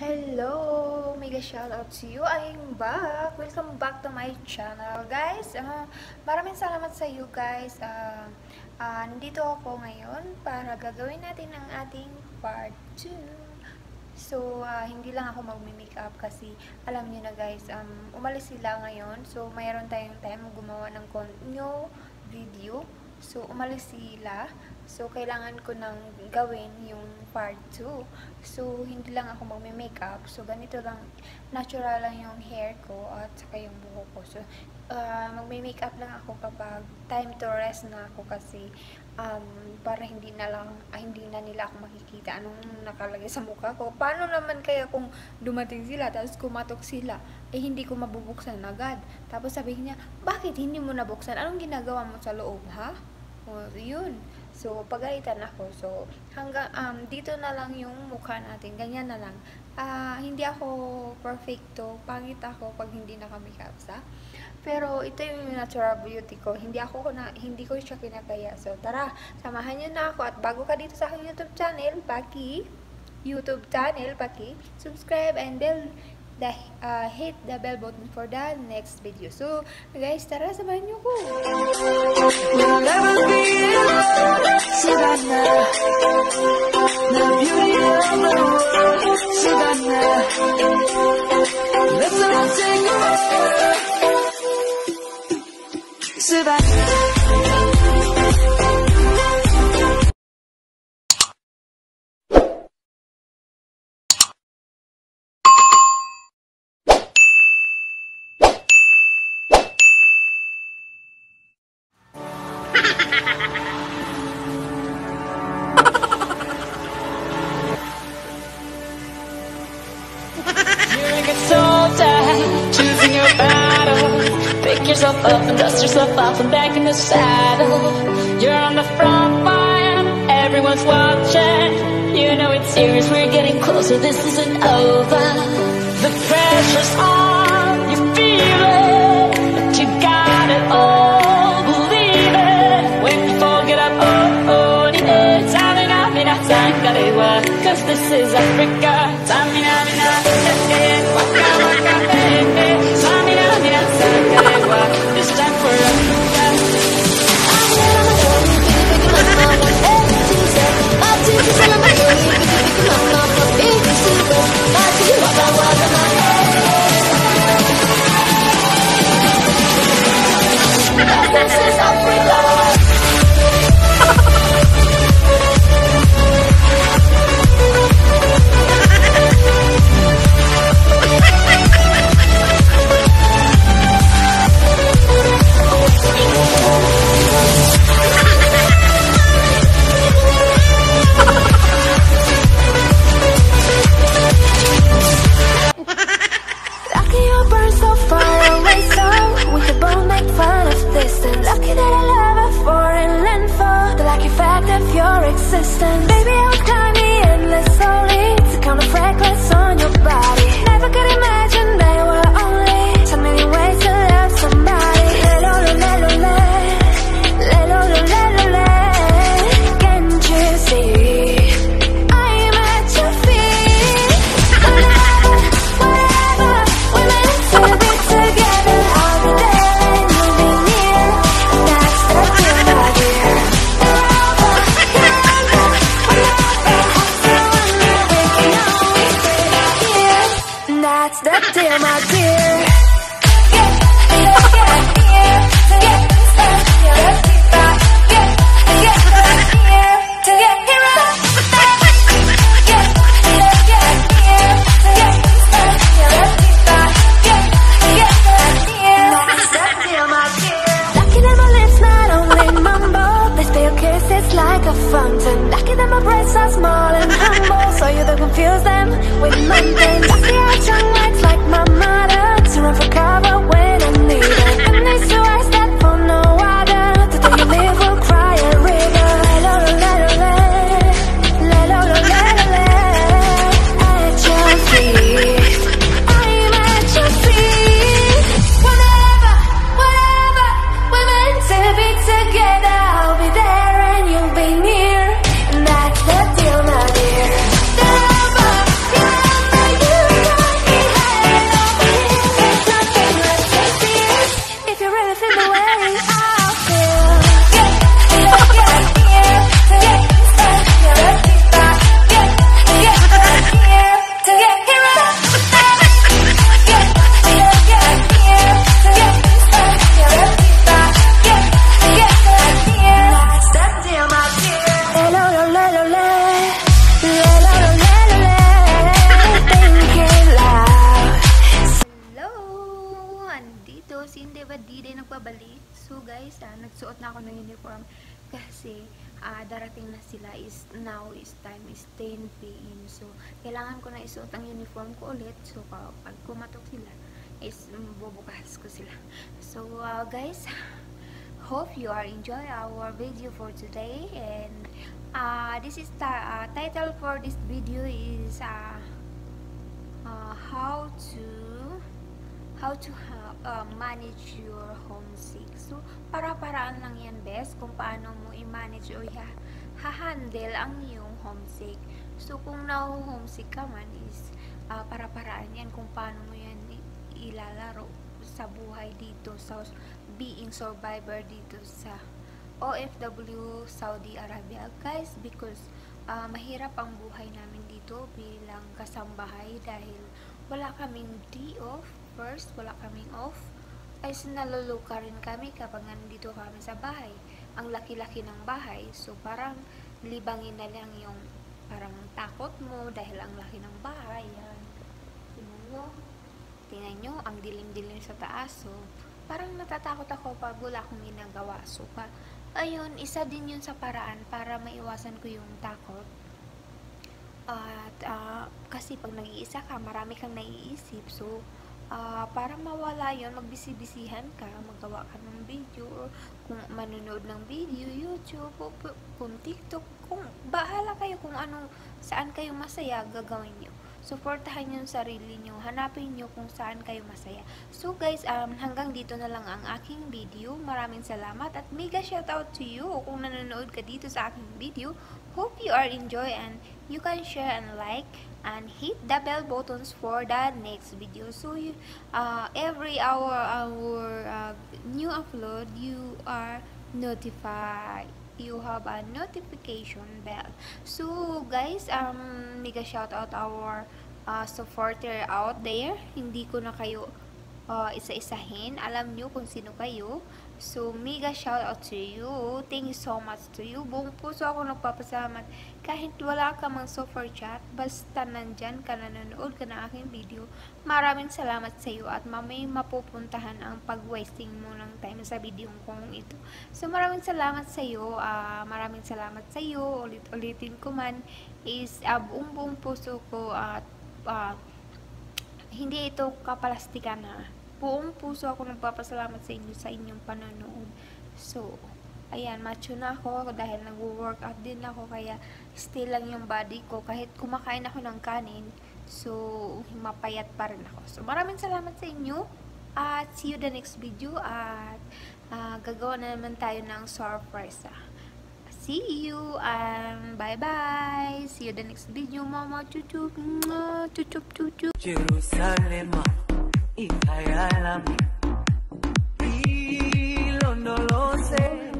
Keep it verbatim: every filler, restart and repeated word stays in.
Hello! Mega shoutout to you. I'm back. Welcome back to my channel, guys. Uh, maraming salamat sa you, guys. Uh, uh, nandito ako ngayon para gagawin natin ang ating part two. So, uh, hindi lang ako mag-makeup kasi alam niyo na, guys, um, umalis sila ngayon. So, mayroon tayong time gumawa ng new video. So, umalis sila. So, kailangan ko nang gawin yung part two. So, hindi lang ako magme-makeup. So, ganito lang, natural lang yung hair ko at saka yung buhok ko. So, uh, magme-makeup lang ako kapag time to rest na ako kasi um, para hindi na lang, ah, hindi na nila ako makikita anong nakalagay sa mukha ko. Paano naman kaya kung dumating sila tapos kumatok sila, eh hindi ko mabubuksan agad. Tapos sabihin niya, bakit hindi mo nabuksan? Anong ginagawa mo sa loob, ha? O, yun. So, pagalitan ako. So, hanggang, um, dito na lang yung mukha natin. Ganyan na lang. Uh, hindi ako perfecto. Pangit ako pag hindi naka-makeup sa. Pero, ito yung natural beauty ko. Hindi ako na, hindi ko siya kinagaya. So, tara, samahan niyo na ako. At bago ka dito sa aking YouTube channel, paki, YouTube channel, paki, subscribe and bell, the, uh, hit the bell button for the next video. So, guys, tara, samahan niyo ko. We'll never be alone, Savannah. The beauty of the world, Savannah. Let's all sing together, Savannah. Choosing your battle, pick yourself up and dust yourself off and back in the saddle. You're on the front line, everyone's watching. You know it's serious, we're getting closer, this isn't over. The pressure's on, you feel it, but you got it all, believe it. When you fall, get up, oh, oh, need Tamina, mina, sangalewa, cause this is Africa. Tamina, mina, waka, waka, baby. Tamina, mina, sangalewa, this time for Africa. This is Africa. Baby, I'll climb the endless solid to count the freckles on your body. Never could imagine there were only so many ways to love somebody. Le-lo-lo-le-lo-le, le-lo-lo-le-lo-le. Can't you see I'm at your feet? Whatever, whatever, we're meant to be together. I'll be there and you'll be near. That's the deal, my dear. That's the deal, my dear. Lucky that my lips not only mumble, they spill kisses like a fountain. Lucky that my breasts are small and humble, so you don't confuse them with mountains. Lucky our tongue works like my mother to run for cover when I need it. And nice to ask that for no other. The day you live will cry a river. Le-lo-lo-le-lo-le, le-lo-lo-le-lo-le. At your feet, I'm at your feet. Whatever, whatever, we're meant to be together. I'll be there and you'll be near. And that's the deal, my dear. The love of your guys, uh, nagsuot na ako ng uniform kasi uh, darating na sila. Is now is time is ten p m So kailangan ko na isuot ang uniform ko ulit. So pag kumatok sila is um, bubukas ko sila. So uh, guys, hope you are enjoy our video for today. And uh, this is the uh, title for this video is uh, uh, how to how to ha uh, manage your homesick. So para-paraan lang yan, best, kung paano mo i-manage o ha-handle ang iyong homesick. So kung na-homesick ka man is uh, para-paraan yan kung paano mo yan ilalaro sa buhay dito, sa being survivor dito sa O F W Saudi Arabia, guys, because uh, mahirap ang buhay namin dito bilang kasambahay dahil wala kaming day off. First, wala kaming off. Ay naluluka rin kami kapag nandito kami sa bahay. Ang laki-laki ng bahay, so parang libangin na lang yung parang takot mo dahil ang laki ng bahay. Yan. Tingnan nyo. Tingnan nyo, ang dilim-dilim sa taas. So, parang natatakot ako pag wala akong ginagawa. So, pa, ayun, isa din yun sa paraan para maiwasan ko yung takot. At, uh, kasi pag nag-iisa ka, marami kang naiisip. So, Uh, para mawala yon, magbisi-bisihan ka, magawa ka ng video, or kung manonood ng video, YouTube, o kung TikTok, kung bahala kayo kung ano, saan kayo masaya, gagawin nyo. Suportahan nyo yung sarili nyo, hanapin nyo kung saan kayo masaya. So guys, um, hanggang dito na lang ang aking video. Maraming salamat at mega shoutout to you kung nanonood ka dito sa aking video. Hope you are enjoy and you can share and like and hit the bell buttons for the next video. So you, uh, every hour our uh, new upload, you are notified. You have a notification bell. So guys, um, mega shout out our uh, supporter out there. Hindi ko na kayo uh, isa-isahin. Alam nyo kung sino kayo. So mega shout out to you. Thank you so much to you. Buong puso ako nagpapasalamat. Kahit wala ka mang super chat, basta nandyan ka, nanonood ka na aking video, maraming salamat sa iyo at mamay mapupuntahan ang pag-wasting mo ng time sa video kong ito. So maraming salamat sa iyo, uh, maraming salamat sa iyo, ulit-ulitin ko man, is uh, buong buong puso ko at uh, hindi ito kapalastikan na. Buong puso ako nagpapasalamat sa inyo sa inyong panonood. So, ayan, macho na ako dahil nag-workout din ako, kaya still lang yung body ko kahit kumakain ako ng kanin. So, mapayat pa rin ako. So, maraming salamat sa inyo at see you the next video at uh, gagawa na naman tayo ng surprise. See you and bye-bye. See you the next video, mama. Chuchup, chuchup, chuchup. Jerusalem, hija de Alami, y lo no lo sé.